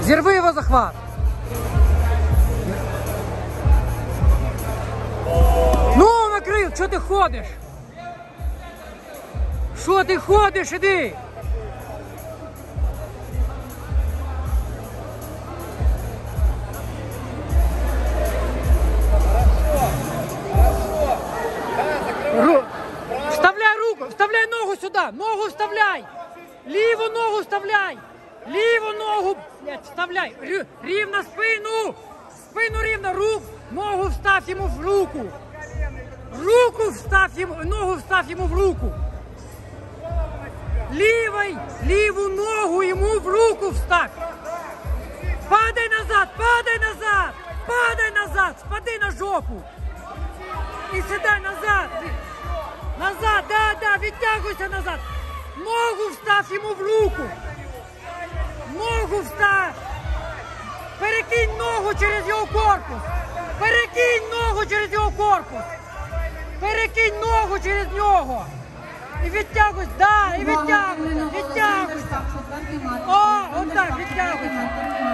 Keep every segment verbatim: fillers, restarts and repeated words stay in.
Взорви его захват. Ну, накрыл, что ты ходишь? Что ты ходишь, иди. Ру... Вставляй руку, вставляй ногу сюда, ногу вставляй. Ліву ногу вставляй. Ліву ногу, блядь, вставляй. Рівно спину. Спину рівно, рук. Ногу встав йому в руку. Руку встав йому, ногу встав йому в руку. Лівой, ліву ногу йому в руку встав. Падай назад, падай назад. Падай назад, спади на жопу. І сідай назад. Назад, да, да, відтягуйся назад. Ногу встав йому в руку. Ногу встав. Перекинь ногу через його корпус. Перекинь ногу через його корпус. Перекинь ногу через нього. І відтягуйся, да, і відтягуйся, відтягуйся. О, отак, відтягуйся.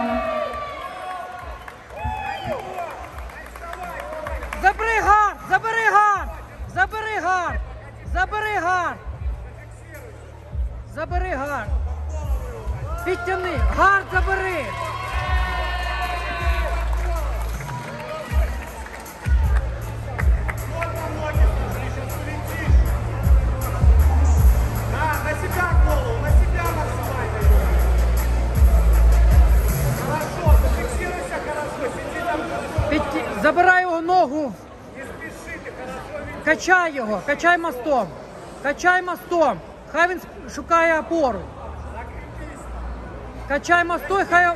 Забери гард, забери гард, забери гард, забери гард. Забери гард. Підтяни, гард забери. Забирай його ногу. Качай його, качай мостом. Качай мостом. Хай він шукає опору. Качай мостом, хай...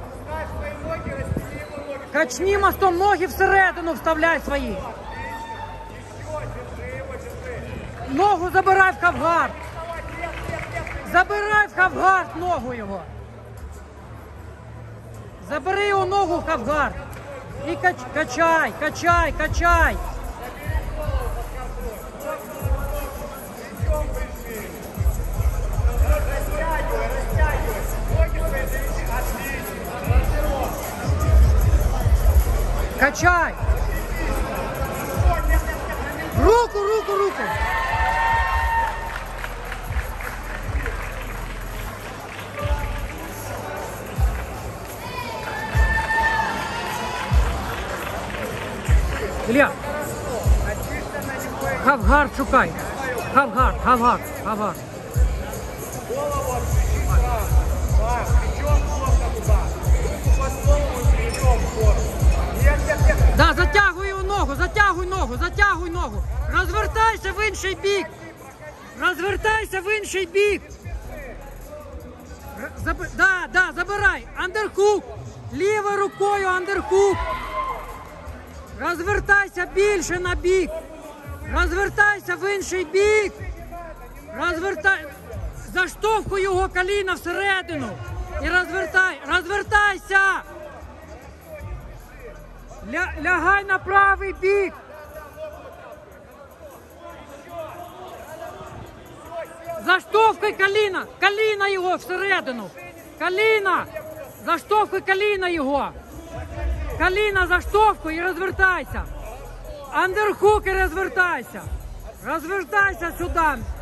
Качни мостом, ноги всередину вставляй свої. Ногу забирай в хавгард. Забирай в хавгард ногу його. Забери його ногу в хавгард. І кач... качай, качай, качай. Качай. Руку, руку, руку. Ілля, хавгард шукай. Хавгард, хавгард, хавгард. Голову отпустить сразу. Да, плечом плотно туда. Руку под голову и плечом плотно. Нет, нет, нет. Да, затягуй його ногу, затягуй ногу, затягуй ногу. Розвертайся в інший бік. Розвертайся в інший бік. Заб... Да, да, забирай. Андерхук. Лівою рукою андерхук. Розвертайся більше на бік. Розвертайся в інший бік. Розвертай. Заштовхуй його коліна всередину. І розвертай. Розвертайся. Ля... Лягай на правий бік. Заштовхуй коліна. Коліна його всередину. Коліна. Заштовхуй коліна його. Коліна заштовхуй і розвертайся. Андерхук і розвертайся. Розвертайся сюди.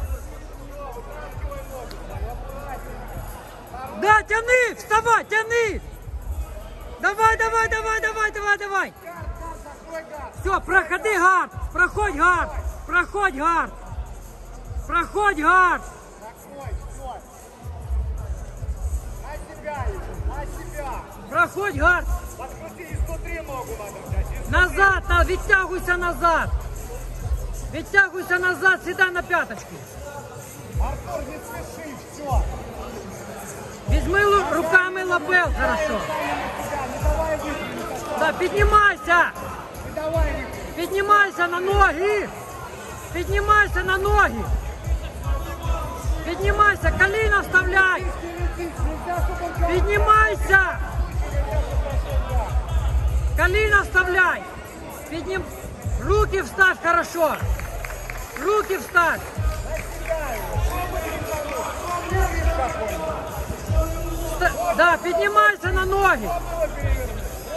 Да, тяни, вставай, тяни. Давай, давай, давай, давай, давай, давай. Все, проходи гард, проходь гард, проходь гард. Проходь гард. На себя, на себя. Проходь гард. Подкрути, изнутри ногу надо взять. Назад, на, відтягуйся назад. Відтягуйся назад, сідай на п'яточки. Артур, не спеши, все. Візьми лу- руками лапел, хорошо. Не давай выпрямить. Да, піднімайся. Не давай выпрямить. Піднімайся на ноги. Піднімайся на ноги. Піднімайся, коліна вставляй. Піднімайся. Коліна вставляй. Піднім... Руки вставь, хорошо. Руки вставь. Ста- Да, піднімайся на ноги.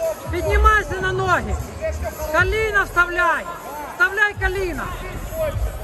Піднімайся на ноги. Коліна вставляй. Вставляй коліна.